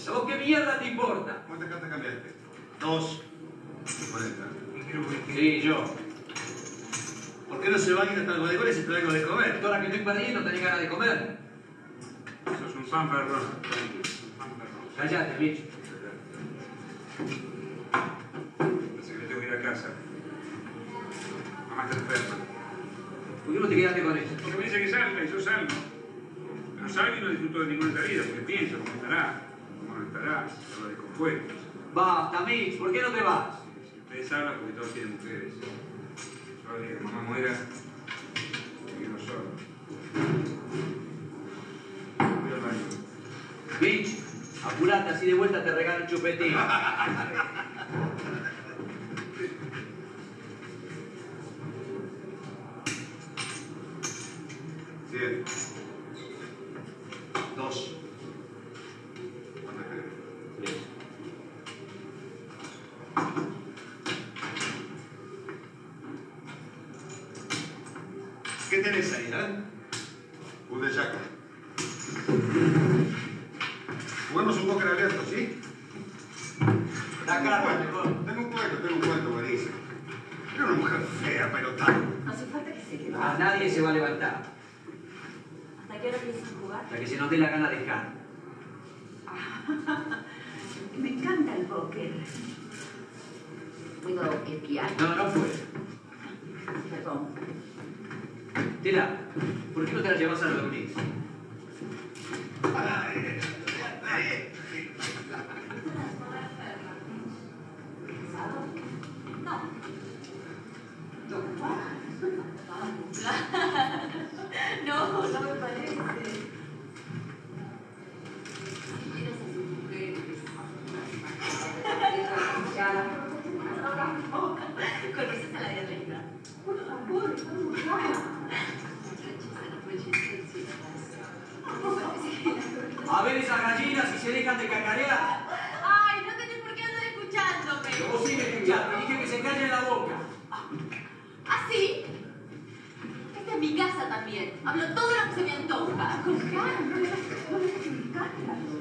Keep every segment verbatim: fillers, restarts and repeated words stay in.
¿A vos qué mierda te importa? ¿Cuántas cartas cambiaste? Dos. cuarenta. Sí, yo. ¿Por qué no se va a ir hasta el bodegón y se trae algo de comer? Ahora que estoy perdiendo, tenés ganas de comer. Eso es un pan perrón. Cállate, bicho. Parece que me tengo que ir a casa. Mamá está enferma. ¿Por qué no te quedaste con eso? Porque me dice que salga y yo salgo. Pero salgo y no disfruto de ninguna salida, porque pienso cómo estará, cómo no estará, si lo descompuesto. Basta, Mitch, ¿por qué no te vas? Si ustedes hablan, porque todos tienen mujeres. Yo el día que mamá muera, me quedo solo. Voy al baño. Mitch, apurate, así de vuelta te regalo un chupetín. Siete. Dos. ¿Cuántas querés? Tres. ¿Qué tenés ahí, eh? Un de Jack. Juguemos un póker abierto, ¿sí? La carta, mejor. Tengo un cuento, tengo un cuento, me dice. Era una mujer fea, pero tal. No hace falta que se quede. Ah, nadie se va a levantar. ¿Hasta qué hora piensan jugar? Hasta que se nos dé la gana de dejar. Me encanta el póker. ¿Puedo espiar? No, no fue. Perdón. Tela, ¿por qué no te la llevas a dormir? Ay, ay. No. No, no me parece. ¿Conoces a la diablita? Por favor, vamos ya. A ver esas gallinas si se dejan de cacarear. Ay, no tenés por qué andar escuchándome. Vos sí me escuchaste, dije que se callen la boca. ¿Ah, sí? Esta es mi casa también. Hablo todo lo que se me antoja. Con calma, no me dejes escándalo.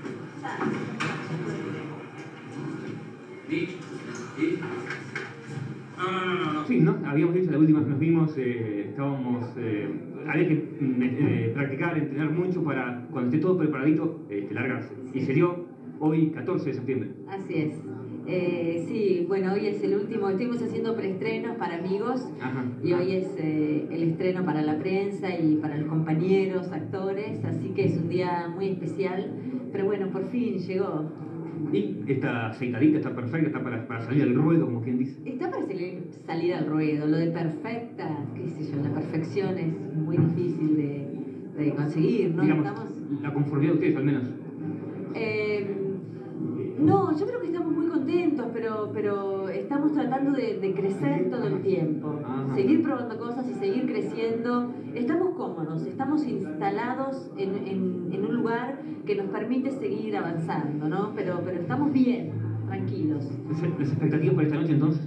¿Y? ¿Y? No, no, no, no, no. Sí, ¿no? Habíamos dicho la última vez que nos vimos, eh, estábamos, eh, había que eh, practicar, entrenar mucho para cuando esté todo preparadito, eh, largarse. Y se dio hoy, catorce de septiembre. Así es. Eh, sí, bueno, hoy es el último, estuvimos haciendo preestrenos para amigos. Ajá. Y hoy es eh, el estreno para la prensa y para los compañeros, actores, así que es un día muy especial. Pero bueno, por fin llegó. Y está aceitadita, está perfecta, está para, para salir al ruedo, como quien dice. Está para salir, salir al ruedo. Lo de perfecta, qué sé yo, la perfección es muy difícil de, de conseguir, ¿no? Digamos, Estamos... la conformidad de ustedes al menos. Eh, no, yo creo que estamos muy contentos, pero, pero estamos tratando de, de crecer todo el tiempo. Ajá. Seguir probando cosas y seguir creciendo. Estamos cómodos, estamos instalados en, en, en un lugar que nos permite seguir avanzando, ¿no? Pero, pero estamos bien, tranquilos. ¿Las expectativas para esta noche entonces?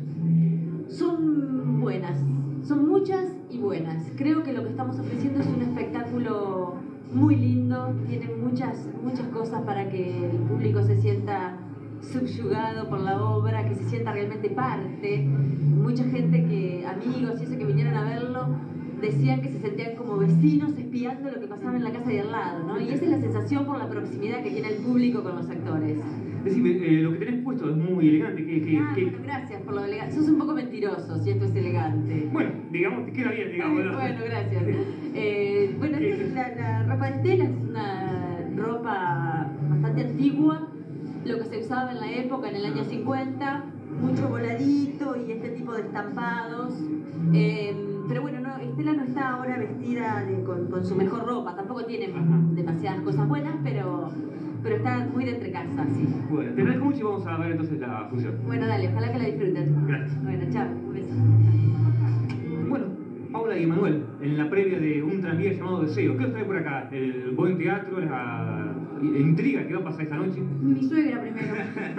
Son buenas, son muchas y buenas. Creo que lo que estamos ofreciendo es un espectáculo muy lindo, tiene muchas, muchas cosas para que el público se sienta subyugado por la obra, que se sienta realmente parte. Mucha gente que, amigos y eso que vinieron a verlo, decían que se sentían como vecinos espiando lo que pasaba en la casa de al lado, ¿no? Y esa es la sensación por la proximidad que tiene el público con los actores. Decime, eh, lo que tenés puesto es muy elegante. Que, que, Ah, que... bueno, gracias por lo elegante. Sos un poco mentiroso si esto es elegante. Bueno, digamos, te queda bien, digamos. ¿no? Bueno, gracias. Eh, bueno, esta es la, la ropa de Estela, es una ropa bastante antigua, lo que se usaba en la época, en el año cincuenta, mucho voladito y este tipo de estampados. Eh, pero bueno, no, Estela no está ahora vestida de, con, con su mejor ropa, tampoco tiene Ajá. demasiadas cosas buenas, pero, pero está muy de entre casa, sí. Bueno, te agradezco mucho y vamos a ver entonces la función. Bueno, dale, ojalá que la disfruten. Gracias. Bueno, chao, un beso. Bueno, Paula y Emanuel, en la previa de un tranvía llamado Deseo. ¿Qué os trae por acá? El buen teatro, la intriga que va a pasar esta noche. Mi suegra primero.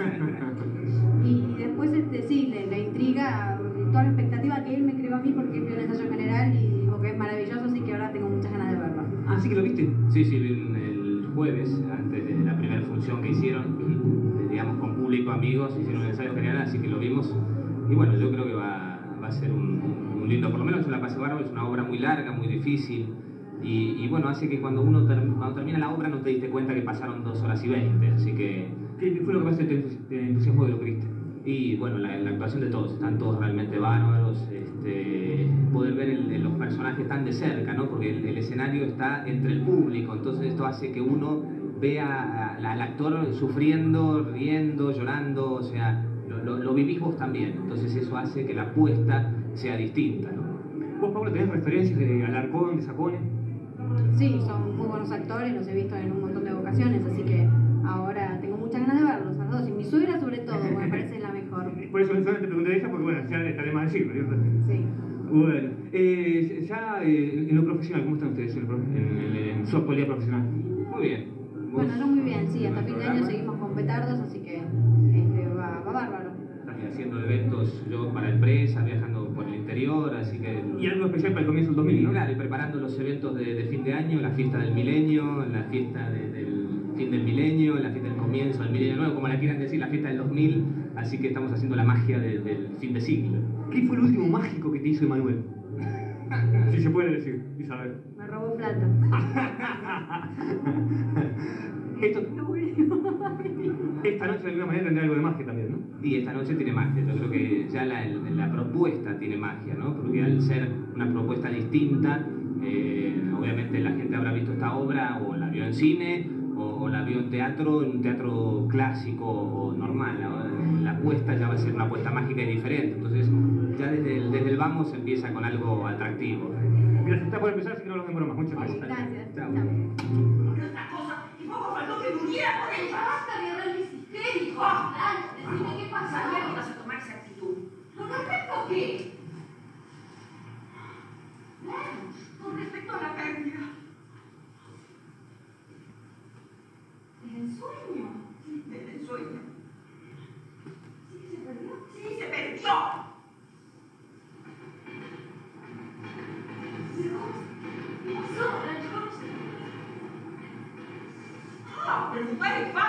Y después, este, sí, la, la intriga, toda la expectativa que él me creó a mí porque vio el ensayo general y dijo que es maravilloso, así que ahora tengo muchas ganas de verlo. Ah, ¿sí que lo viste? Sí, sí, vi el, el jueves, antes de la primera función que hicieron, digamos con público, amigos, hicieron un ensayo general, así que lo vimos. Y bueno, yo creo que va, va a ser un, un lindo, por lo menos yo la pasé bárbaro, es una obra muy larga, muy difícil. Y, y bueno, hace que cuando uno ter, cuando termina la obra no te diste cuenta que pasaron dos horas y veinte, así que... ¿Qué fue lo que más te, te entusiasmó de lo que viste? Y bueno, la, la actuación de todos, están todos realmente bárbaros, este, poder ver el, los personajes tan de cerca, ¿no? Porque el, el escenario está entre el público, entonces esto hace que uno vea al actor sufriendo, riendo, llorando, o sea, lo, lo, lo vivís vos también, entonces eso hace que la apuesta sea distinta, ¿no? ¿Vos, Paula, tenés referencias de Alarcón, de Sacone? Sí, son muy buenos actores, los he visto en un montón de ocasiones, así que ahora tengo muchas ganas de verlos a los dos. Y mi suegra, sobre todo, me parece la mejor. Por eso solamente te pregunté de ella, porque bueno, ya estaré más decirlo, ¿cierto? Sí. Bueno, eh, ya eh, en lo profesional, ¿cómo están ustedes en, en, en, en su actualidad profesional? Muy bien. Bueno, no muy bien, sí, hasta fin de año seguimos con petardos, así que este, va, va bárbaro. Estás haciendo eventos yo para empresas, viajando por el interior, así que... Y algo especial para el comienzo del dos mil, ¿no? Claro, y preparando los eventos de, de fin de año, la fiesta del milenio, la fiesta de, del fin del milenio, la fiesta del comienzo del milenio nuevo, como la quieran decir, la fiesta del dos mil, así que estamos haciendo la magia de, del fin de siglo. ¿Qué fue el último mágico que te hizo Emanuel? Si se puede decir, Isabel. Me robó plata. Esto, esta noche de alguna manera tendrá algo de magia también, ¿no? Y esta noche tiene magia, yo creo que ya la, la propuesta tiene magia, ¿no? Porque al ser una propuesta distinta, eh, obviamente la gente habrá visto esta obra o la vio en cine o, o la vio en teatro, en un teatro clásico o normal. La, la apuesta ya va a ser una apuesta mágica y diferente, entonces ya desde el, desde el vamos se empieza con algo atractivo. Gracias, está por empezar, así que no los demoro más. Muchas gracias. Gracias. Chao. Otra cosa, y poco faltó que muriera por él. Basta de hablarles histérico. Dale, decime qué pasa. ¿Sabía que vas a tomar esa actitud? ¿Con respecto a qué? Con respecto a la pérdida. ¿Del ensueño? Sí, del ensueño. ¿Sí que se perdió? Sí, se perdió. ¿Qué pasó? ¿La chicos? Ah, pero tu padre